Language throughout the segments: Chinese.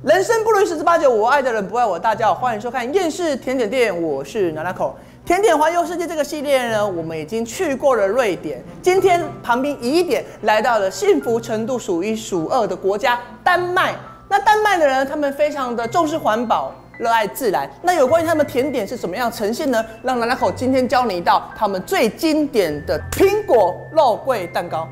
人生不如意十之八九，我爱的人不爱我。大家好，欢迎收看厌世甜点店，我是拿拿口。甜点环游世界这个系列呢，我们已经去过了瑞典，今天旁边移一点，来到了幸福程度数一数二的国家丹麦。那丹麦的人，他们非常的重视环保，热爱自然。那有关于他们甜点是怎么样呈现呢？让拿拿口今天教你一道他们最经典的苹果肉桂蛋糕。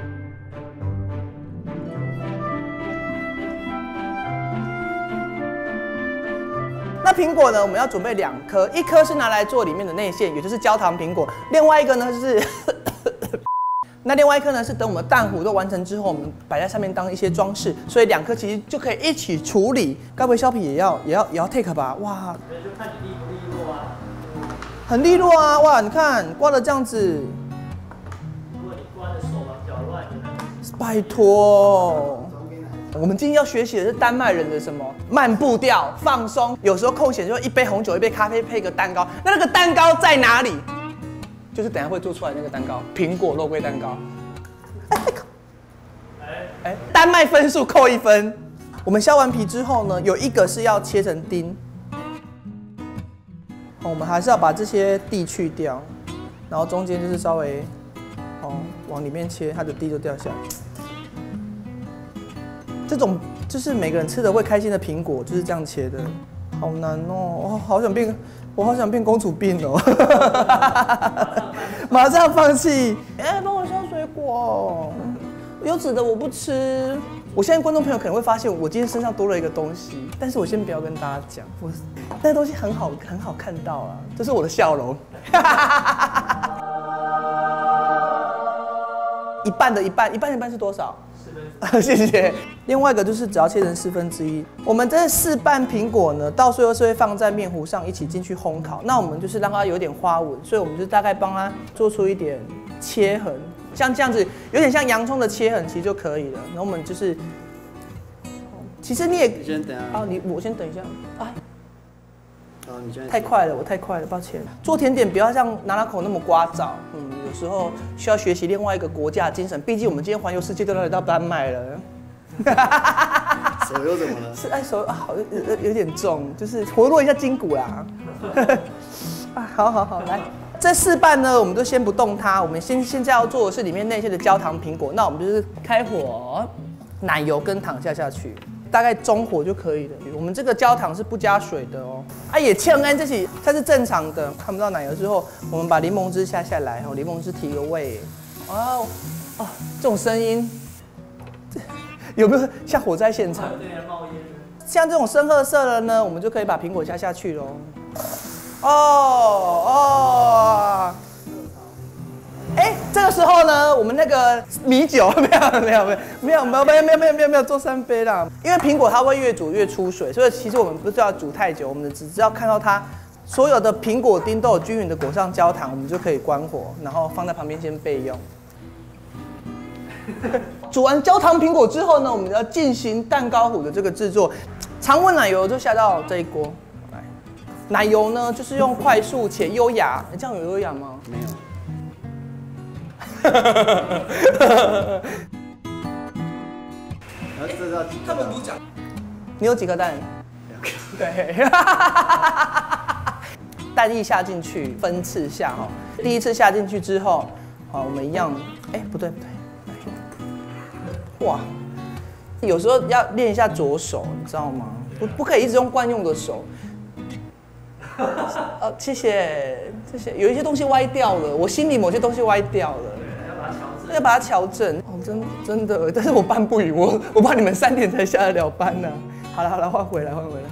那苹果呢？我们要准备2颗，一颗是拿来做里面的内馅，也就是焦糖苹果；另外一个呢是那另外一颗呢是等我们蛋糊都完成之后，我们摆在上面当一些装饰，所以2颗其实就可以一起处理。该不会削皮也要 take 吧？哇， 就看你利不利落啊。 很利落啊！哇，你看刮的这样子。 如果你刮的手忙脚乱的， 拜托。我们今天要学习的是丹麦人的什么慢步调、放松，有时候空闲就一杯红酒、一杯咖啡配个蛋糕。那个蛋糕在哪里？就是等一下会做出来那个蛋糕，苹果肉桂蛋糕。丹麦分数扣1分。我们削完皮之后呢，有一个是要切成丁。我们还是要把这些蒂去掉，然后中间就是稍微往里面切，它的蒂就掉下来。这种就是每个人吃的会开心的苹果，就是这样切的，好难哦！我好想变公主病哦！马上放弃！帮我削水果，有籽的我不吃。我现在观众朋友可能会发现我今天身上多了一个东西，但是我先不要跟大家讲，那个东西很好看到啊，这是我的笑容。一半的一半是多少？4分之一。谢谢。另外一个就是只要切成1/4。我们这4瓣苹果呢，到最后是会放在面糊上一起进去烘烤。那我们就是让它有点花纹，所以我们就大概帮它做出一点切痕，像这样子，有点像洋葱的切痕，其实就可以了。然后我们就是，其实你也， 你先等啊。 我先等一下啊。 你太快了，我太快了，抱歉。做甜点不要像拿拿口那么聒噪，有时候需要学习另外一个国家的精神。毕竟我们今天环游世界都来到丹麦了。 手又怎么了？ 是手好有点重，就是活络一下筋骨啦。好，来，这4瓣呢，我们就先不动它。我们现在要做的是里面内馅的焦糖苹果。那我们就是开火，奶油跟糖下去。大概中火就可以了。我们这个焦糖是不加水的哦。也切很这些它是正常的。看不到奶油之后，我们把柠檬汁下来，柠檬汁提个味。这种声音有没有像火灾现场？像这种深褐色的呢，我们就可以把苹果下去喽。这个时候呢，我们那个米酒没有做3杯啦。因为苹果它会越煮越出水，所以其实我们不需要煮太久，我们只要看到它所有的苹果丁都有均匀的裹上焦糖，我们就可以关火，然后放在旁边先备用。煮完焦糖苹果之后呢，我们要进行蛋糕糊的这个制作。常温奶油就下到这一锅，奶油呢就是用快速且优雅，这样有优雅吗？ 没有。 他们不讲。你有几颗蛋？2颗。对。蛋液下进去，分次下哈。第一次下进去之后，我们一样。不对。哇，有时候要练一下左手，你知道吗？不可以一直用惯用的手。谢谢。有一些东西歪掉了，我心里某些东西歪掉了。要把它调整真的，但是我班不赢，我怕你们3点才下得了班呢。好了，换回来，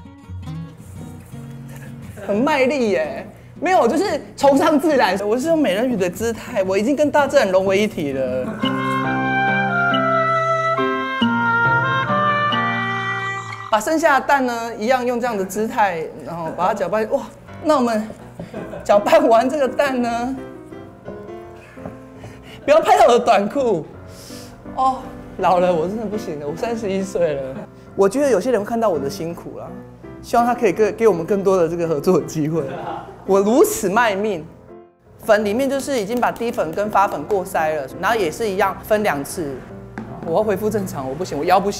很卖力耶，没有，就是崇尚自然。我是用美人鱼的姿态，我已经跟大自然融为一体了。把剩下的蛋呢，一样用这样的姿态，然后把它搅拌。哇，那我们搅拌完这个蛋呢？不要拍到我的短裤老了，我真的不行了，我31岁了。我觉得有些人会看到我的辛苦啦，希望他可以给我们更多的这个合作的机会。我如此卖命，粉里面就是已经把低粉跟发粉过筛了，然后也是一样分2次。我要恢复正常，我不行，我腰不行了。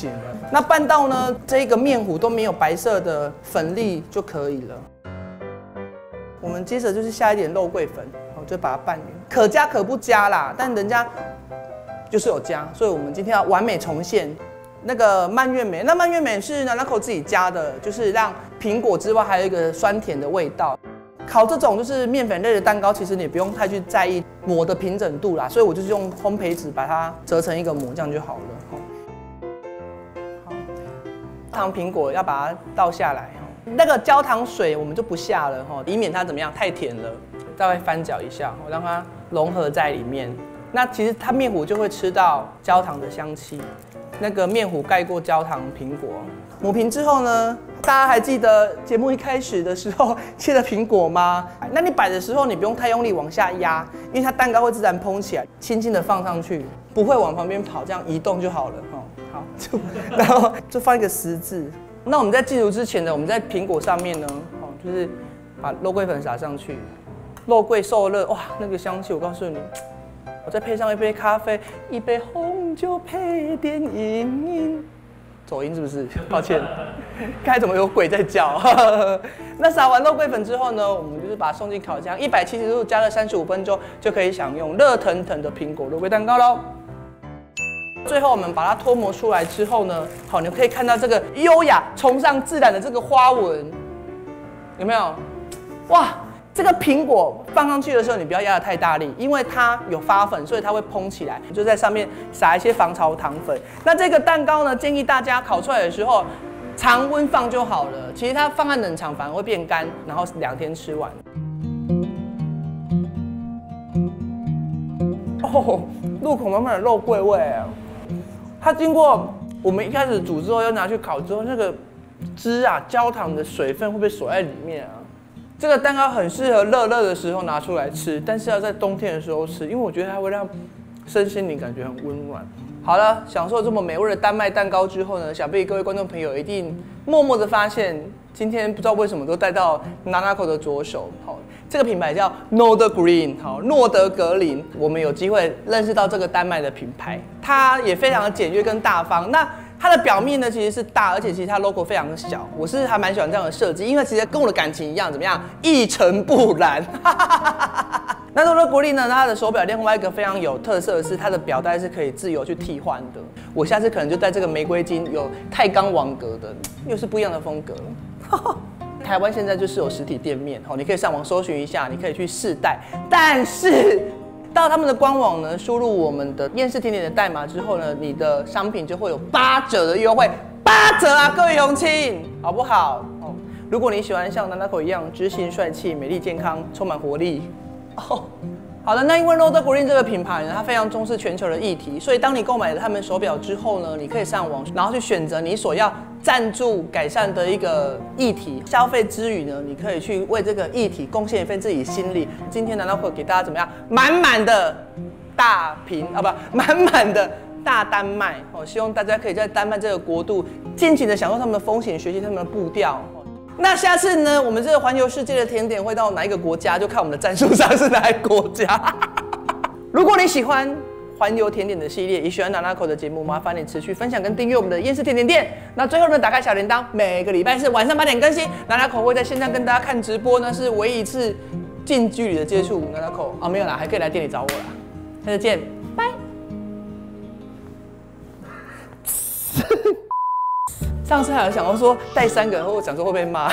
那拌到呢，这个面糊都没有白色的粉粒就可以了。我们接着就是下一点肉桂粉，我就把它拌匀，可加可不加啦，但人家就是有加，所以我们今天要完美重现那个蔓越莓。那蔓越莓是Nanako自己加的，就是让苹果之外还有一个酸甜的味道。烤这种就是面粉类的蛋糕，其实你不用太去在意膜的平整度啦，所以我就是用烘焙纸把它折成一个膜，这样就好了。好，糖苹果要把它倒下来。那个焦糖水我们就不下了哈，以免它怎么样太甜了。大概翻搅一下，让它融合在里面。那其实它面糊就会吃到焦糖的香气。那个面糊盖过焦糖苹果，抹平之后呢，大家还记得节目一开始的时候切的苹果吗？那你摆的时候你不用太用力往下压，因为它蛋糕会自然蓬起来，轻轻的放上去，不会往旁边跑，这样移动就好了哈。好，然后就放一个十字。那我们在进炉之前呢，我们在苹果上面呢，就是把肉桂粉撒上去，肉桂受热，哇，那个香气，我告诉你，我再配上一杯咖啡，一杯红酒配电影，走音是不是？抱歉，刚才怎么有鬼在叫？那撒完肉桂粉之后呢，我们就是把它送进烤箱，170度加热35分钟，就可以享用热腾腾的苹果肉桂蛋糕喽。最后我们把它脱模出来之后呢，好，你可以看到这个优雅、崇尚自然的这个花纹，有没有？哇，这个苹果放上去的时候，你不要压得太大力，因为它有发粉，所以它会蓬起来。就在上面撒一些防潮糖粉。那这个蛋糕呢，建议大家烤出来的时候常温放就好了。其实它放在冷藏反而会变干，然后2天吃完。哦，入口满满的肉桂味啊！它经过我们一开始煮之后，要拿去烤之后，那个汁啊、焦糖的水分会被锁在里面啊。这个蛋糕很适合热热的时候拿出来吃，但是要在冬天的时候吃，因为我觉得它会让身心灵感觉很温暖。好了，享受这么美味的丹麦蛋糕之后呢，想必各位观众朋友一定默默的发现，今天不知道为什么都带到 Nanako 的左手。好，这个品牌叫 Nordgreen， 好，诺德格林。我们有机会认识到这个丹麦的品牌，它也非常的简约跟大方。那它的表面呢其实是大，而且其实它 logo 非常的小，我是还蛮喜欢这样的设计，因为其实跟我的感情一样，怎么样，一尘不染。那Nordgreen呢，它的手表另外一个非常有特色的是，它的表带是可以自由去替换的。我下次可能就戴这个玫瑰金有钛钢网格的，又是不一样的风格。台湾现在就是有实体店面，你可以上网搜寻一下，你可以去试戴。但是到他们的官网呢，输入我们的厌世甜点的代码之后呢，你的商品就会有8折的优惠，8折啊，各位永庆，好不好？如果你喜欢像Nanako一样知性帅气、美丽健康、充满活力，好的，那因为Nordgreen这个品牌呢，它非常重视全球的议题，所以当你购买了他们手表之后呢，你可以上网，然后去选择你所要赞助改善的一个议题。消费之余呢，你可以去为这个议题贡献一份自己心力。今天Nanako给大家怎么样？满满的大瓶啊，不，满满的大丹麦哦，希望大家可以在丹麦这个国度尽情的享受他们的风情，学习他们的步调。那下次呢，我们这个环游世界的甜点会到哪一个国家，就看我们的战术上是哪一个国家。如果你喜欢环游甜点的系列，也喜欢Nanako的节目，麻烦你持续分享跟订阅我们的厌世甜点店。那最后呢，打开小铃铛，每个礼拜四晚上8点更新。Nanako会在线上跟大家看直播呢，是唯一一次近距离的接触Nanako。没有啦，还可以来店里找我啦。下次见，拜。上次还有想到说带3个，我想说会被骂。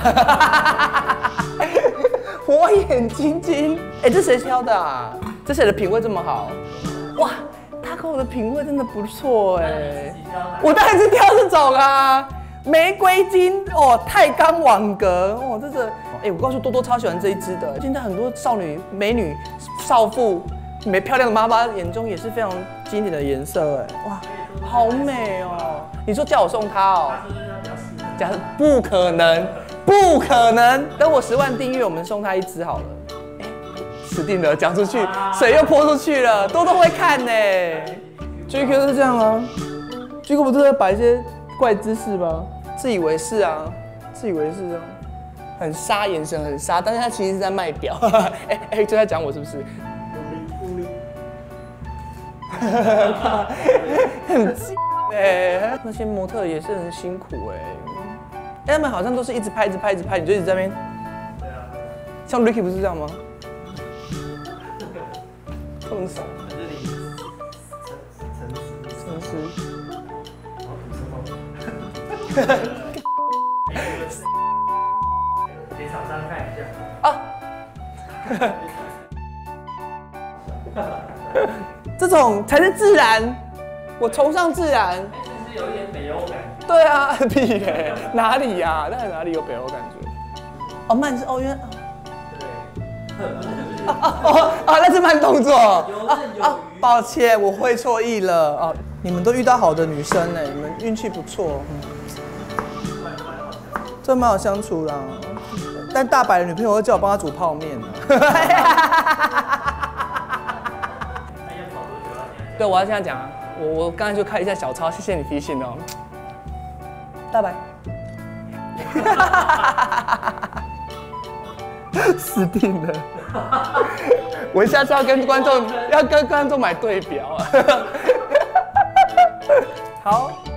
火眼金睛，这谁挑的啊？这谁的品味这么好？哇，Taco的品味真的不错我当然是挑这种啊，玫瑰金哦，钛钢网格哦，这个我告诉多多超喜欢这一支的。现在很多少女、美女、少妇、漂亮的妈妈眼中也是非常经典的颜色哇，好美哦！你说叫我送它哦？假设不可能，不可能！等我10万订阅，我们送他1支好了。死定了，讲出去，水又泼出去了。多多会看呢，GQ 都是这样啊。GQ 不是在摆一些怪姿势吗？自以为是啊，自以为是啊，很杀，眼神很杀，但是他其实是在卖表。就在讲我是不是？很哎，那些模特也是很辛苦哎。他们好像都是一直拍，一直拍，一直拍，你就一直在那边。 对啊。 像 Ricky 不是这样吗？痛死。 可是你真是。 好土生吗？给厂商看一下。 这种才是自然，我崇尚自然。 其实有一点北欧感。 对啊，屁耶，哪里呀？那哪里有北欧感觉？哦，慢是哦，原来。 对。 那是慢动作。 游刃有余。 抱歉，我会错意了。哦，你们都遇到好的女生呢，你们运气不错。真蛮好相处啦。但大白的女朋友会叫我帮她煮泡面。对，我要这样讲啊。我刚才就开一下小抄，谢谢你提醒哦。大白。死定了！我下次要跟观众买对表。好。